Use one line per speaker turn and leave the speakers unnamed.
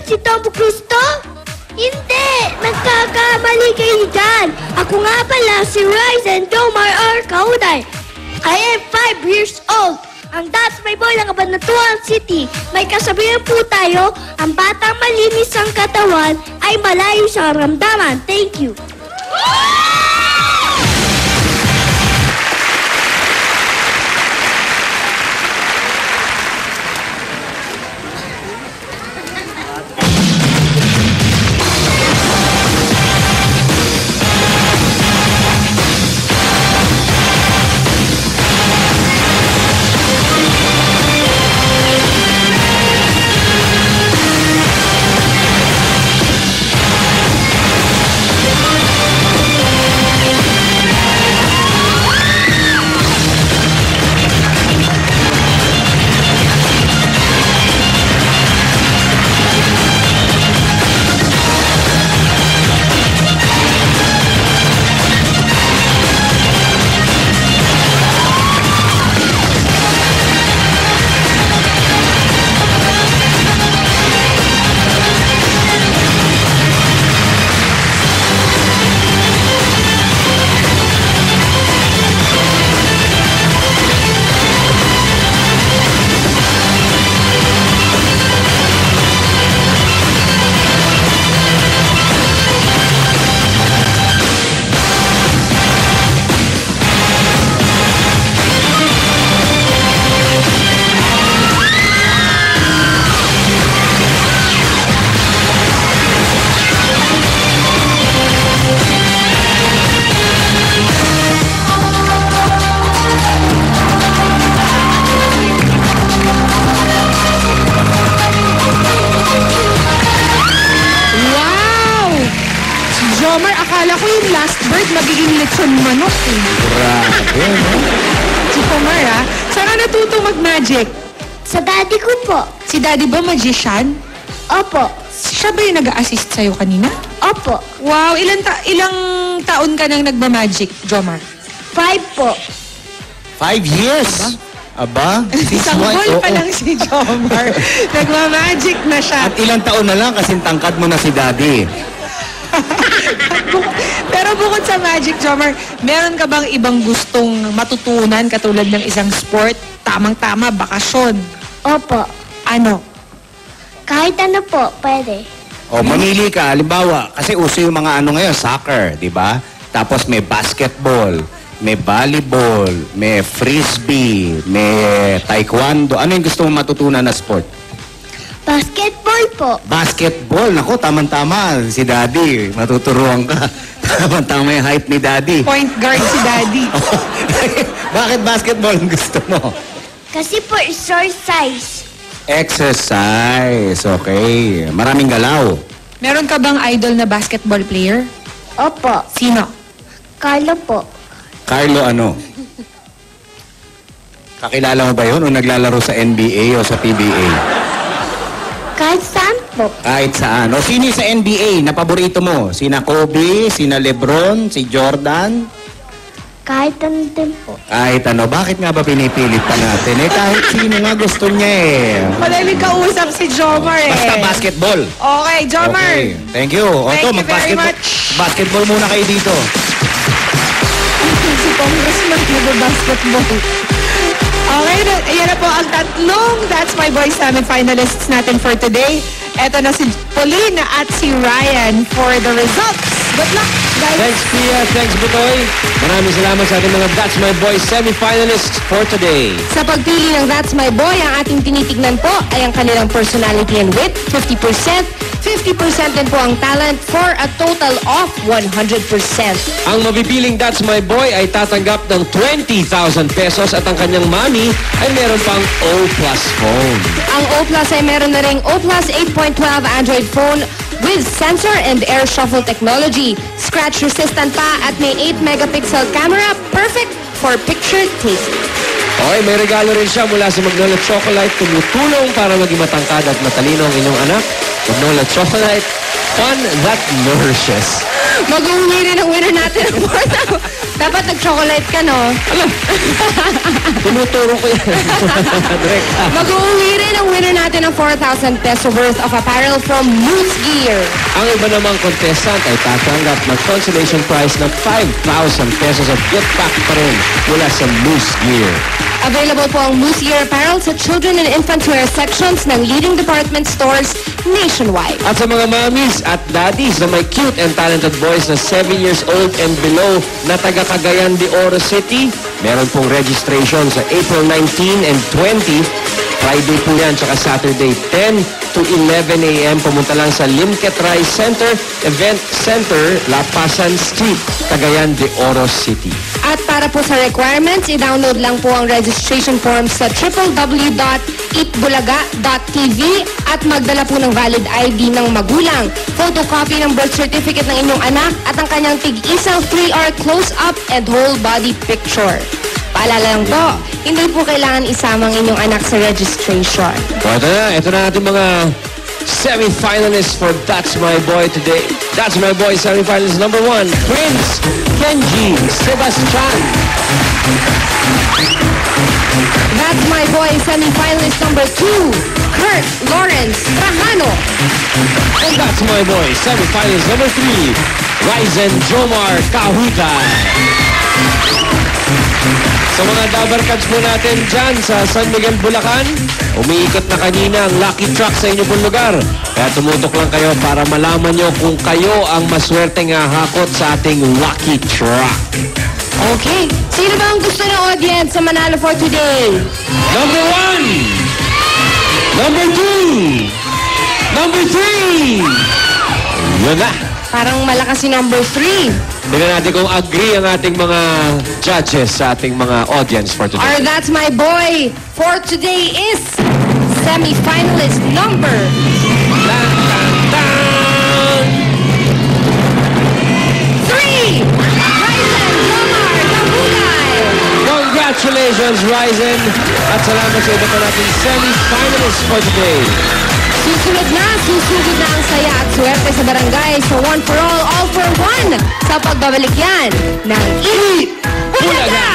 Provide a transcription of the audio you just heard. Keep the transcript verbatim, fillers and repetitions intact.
si Tom Gusto? Hindi! Nagkakamali kayo dyan! Ako nga pala si Ryzen Jomar R. Kauday. I am five years old. Ang That's My Boy ng Cabanatuan City. May kasabihan po tayo, ang batang malinis ang katawan ay malayo sa ramdaman. Thank you.
Jomar, akala ko yung last bird magiging lechon manok eh.
Grabe, no?
Si Jomar, ah. Saan ka natuto mag-magic?
Sa daddy ko po.
Si daddy ba magician?
Opo.
Siya ba yung nag-a-assist sa'yo kanina?
Opo.
Wow, ilang, ta ilang taon ka nang nagma-magic, Jomar?
Five po.
Five years? Aba?
Isang buwan pa lang si Jomar. Nagma-magic na siya.
At ilang taon na lang kasing tangkad mo na si daddy.
Pero bukod sa magic, Jomar, meron ka bang ibang gustong matutunan katulad ng isang sport? Tamang-tama, bakasyon.
Opo.
Ano?
Kahit ano po, pwede.
O, mamili ka. Halimbawa, kasi uso yung mga ano ngayon, soccer, di ba? Tapos may basketball, may volleyball, may frisbee, may taekwondo. Ano yung gusto mong matutunan na sport?
Basketball po.
Basketball. Naku, tamang-tama. Si daddy, matuturuan ka. Tamang-tama yung height ni daddy.
Point guard si daddy.
Bakit basketball ang gusto mo?
Kasi po, exercise.
Exercise. Okay. Maraming galaw.
Meron ka bang idol na basketball player?
Opo.
Sino?
Carlo po.
Carlo ano? Kakilala mo ba yun o naglalaro sa N B A o sa P B A?
Kahit saan po.
Kahit saan. O sino sa N B A na paborito mo? Sina Kobe, sina Lebron, si Jordan?
Kahit ano din po.
Kahit ano. Bakit nga ba pinipilit pa natin? Eh kahit sino nga gusto niya eh.
Malaling kausap si Jomar eh.
Basta basketball.
Okay, Jomar.
Okay. Thank you. O
Thank
to,
you very
mag-basketball.
much.
Basketball muna kayo dito.
Si Congressman nag-basketball. Okay, na, ayan na po ang tatlong That's My Boy semi-finalists natin for today. Eto na si Pauline at si Ryan for the results. Good luck, guys.
Thanks, Pia. Thanks, Butoy. Maraming salamat sa ating mga That's My Boy semi-finalists for today.
Sa pagpili ng That's My Boy, ang ating tinitignan po ay ang kanilang personality and wit, fifty percent. fifty percent din po ang talent for a total of one hundred percent.
Ang mapipiling That's My Boy ay tatanggap ng twenty thousand pesos at ang kanyang mami ay meron pang O Plus phone.
Ang O Plus ay meron na ring O Plus eight point twelve Android phone with sensor and air shuffle technology. Scratch resistant pa at may eight megapixel camera, perfect for picture taking.
Okay, may regalo rin siya mula sa Magnolia Chocolate. Tumutulong para maging matangkad at matalino ang inyong anak. Magnolia Chocolate, fun that nourishes.
Mag-uwi rin ang winner natin ng four thousand. Dapat nag-chocolate ka, no?
Tumuturo ko yan. Direct.
Mag-uwi rin ang winner natin ng four thousand peso worth of apparel from Moose Gear.
Ang iba namang contestant ay tatanggap ng consolation prize ng five thousand pesos at gift pack pa rin mula sa Moose Gear.
Available po ang Moose Gear apparel sa children and infant wear sections ng leading department stores nationwide.
At sa mga mommies at daddies na may cute and talented boys na seven years old and below na taga Cagayan de Oro City, meron pong registration sa April nineteen and twenty. Friday po yan, tsaka Saturday ten to eleven a m Pumunta lang sa Limket Rai Center, Event Center, Lapasan Street, Cagayan de Oro City.
At para po sa requirements, i-download lang po ang registration form sa w w w dot itbulaga dot t v at magdala po ng valid I D ng magulang, photocopy ng birth certificate ng inyong anak at ang kanyang tig-isang three hour close-up and whole body picture. Paalala lang po, hindi po kailangan isama ang inyong anak sa registration.
So ito na, ito na ating mga semi-finalists for That's My Boy today. That's My Boy semi-finalist number one, Prince Kenji Sebastian.
That's My Boy semi-finalist number two, Kurt Lawrence Trajano.
And That's My Boy semi-finalist number three, Ryzen Jomar Kahutay. Sa mga dabarkads po natin dyan sa San Miguel, Bulacan, umiikot na kanina ang lucky truck sa inyo pong lugar. Kaya tumutok lang kayo para malaman nyo kung kayo ang maswerteng hahakot sa ating lucky truck.
Okay, sino ba ang gusto ng audience sa manalo for today?
Number one! Number two! Number three! Yun na!
Parang malakas si number three.
Tingnan natin kung agree ang ating mga judges sa ating mga audience for today.
Our That's My Boy for today is semi-finalist number
Dun, dun, dun.
three, Ryzen Jomar Kahutay.
Congratulations, Ryzen! At salamat sa iba pa nating semi-finalists for today.
Susunod na, susugod na ang saya at swerte sa barangay sa One for All, All for One sa pagbabalik yan ng Eat Bulaga!